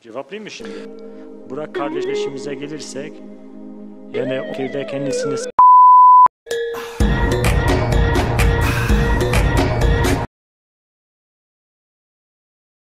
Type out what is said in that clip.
Cevaplayayım mı şimdi? Burak kardeşimize gelirsek, yani o evde kendisini